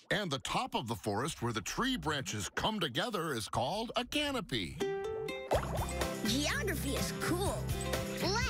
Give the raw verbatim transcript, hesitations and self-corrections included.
And the top of the forest where the tree branches come together is called a canopy. Geography is cool. Let's